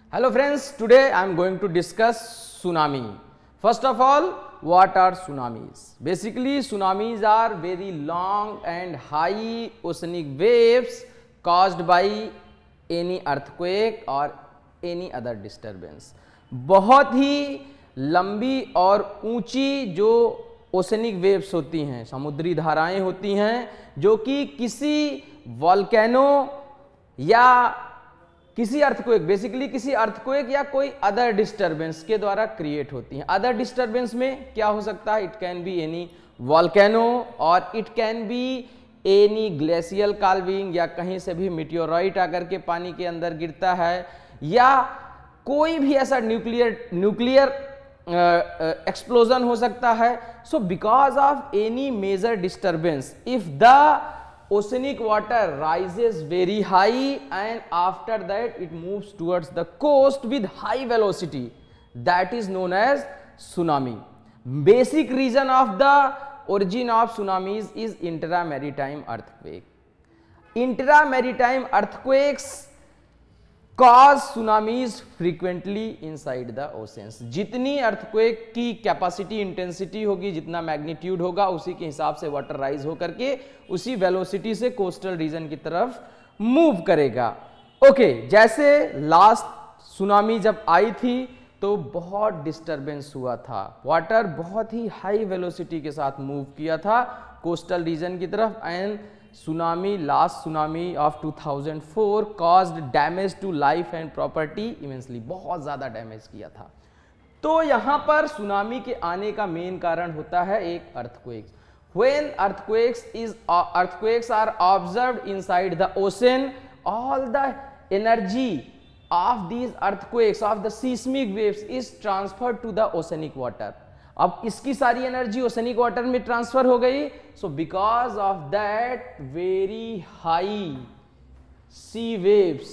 Hello friends, today I am going to discuss tsunami. First of all, what are tsunamis? Basically, tsunamis are very long and high oceanic waves caused by any earthquake or any other disturbance. बहुत ही लंबी और ऊंची जो oceanic waves होती हैं, समुद्री धाराएं होती हैं, जो कि किसी वॉल्केनो या किसी अर्थक्वेक, बेसिकली किसी अर्थक्वेक या कोई अदर डिस्टरबेंस के द्वारा क्रिएट होती हैं. अदर डिस्टरबेंस में क्या हो सकता है? It can be any volcano और it can be any glacial calving, या कहीं से भी मीटियोराइट आकर के पानी के अंदर गिरता है, या कोई भी ऐसा न्यूक्लियर एक्सप्लोजन हो सकता है. So because of any major disturbance, if the oceanic water rises very high and after that it moves towards the coast with high velocity, that is known as tsunami. Basic reason of the origin of tsunamis is intramaritime earthquake. Intramaritime earthquakes cause tsunamis frequently inside the oceans. जितनी earthquake की capacity, intensity होगी, जितना magnitude होगा, उसी के हिसाब से water rise होकर के उसी वेलोसिटी से कोस्टल रीजन की तरफ मूव करेगा. ओके, जैसे लास्ट सुनामी जब आई थी तो बहुत डिस्टरबेंस हुआ था, वाटर बहुत ही हाई वेलोसिटी के साथ मूव किया था कोस्टल रीजन की तरफ, and tsunami, last tsunami of 2004 caused damage to life and property immensely, बहुत ज़्यादा डैमेज किया था. तो यहाँ पर सुनामी के आने का मेन कारण होता है एक earthquake. When earthquakes are observed inside the ocean, all the energy of these earthquakes, of the seismic waves is transferred to the oceanic water. अब इसकी सारी एनर्जी ओशनिक वाटर में ट्रांसफर हो गई. So because of that very high sea waves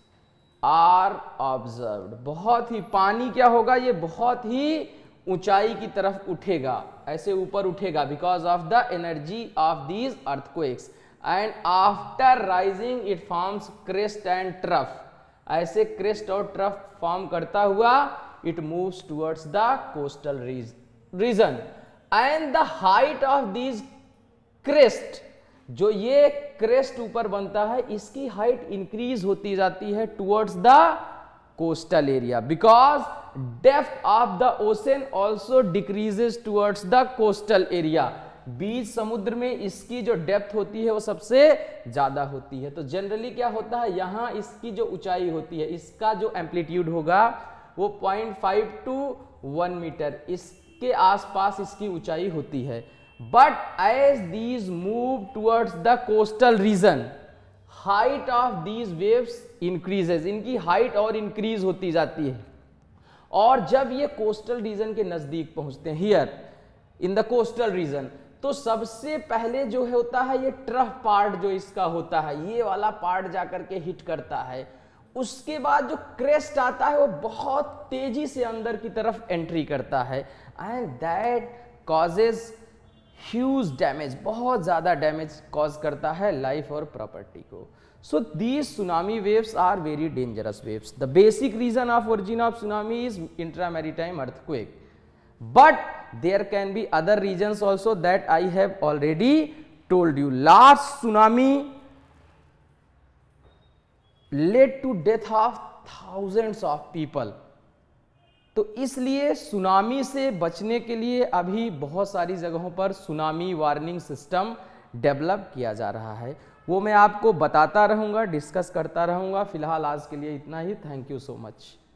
are observed. बहुत ही पानी क्या होगा, ये बहुत ही ऊंचाई की तरफ उठेगा, ऐसे ऊपर उठेगा, because of the energy of these earthquakes, and after rising it forms crest and trough. ऐसे क्रेस्ट और ट्रफ फॉर्म करता हुआ it moves towards the coastal region, and the height of these crest, जो ये क्रेस्ट ऊपर बनता है, इसकी हाइट इंक्रीज होती जाती है towards the coastal area, because depth of the ocean also decreases towards the coastal area. बीच समुद्र में इसकी जो डेप्थ होती है वो सबसे ज्यादा होती है. तो जनरली क्या होता है, यहां इसकी जो ऊंचाई होती है, इसका जो एम्पलीट्यूड होगा वो 0.5 to 1 मीटर, इसके आसपास इसकी ऊंचाई होती है. But as these move towards the coastal region, height of these waves increases, इनकी हाइट और इंक्रीज होती जाती है. और जब ये कोस्टल रीजन के नजदीक पहुंचते हैं, here in the coastal region, तो सबसे पहले जो होता है ये ट्रफ पार्ट जो इसका होता है, ये वाला पार्ट जाकर के हिट करता है. उसके बाद जो क्रेस्ट आता है वो बहुत तेजी से अंदर की तरफ एंट्री करता है, and that causes huge damage, बहुत ज्यादा डैमेज कॉज करता है लाइफ और प्रॉपर्टी को. So these tsunami waves are very dangerous waves. The basic reason of origin of tsunami is intramaritime earthquake, but there can be other reasons also that I have already told you. Last tsunami led to death of thousands of people. तो इसलिए tsunami से बचने के लिए अभी बहुत सारी जगहों पर सुनामी वार्निंग सिस्टम डेवलप किया जा रहा है. वो मैं आपको बताता रहूंगा, डिस्कस करता रहूंगा. फिलहाल आज के लिए इतना ही. Thank you so much.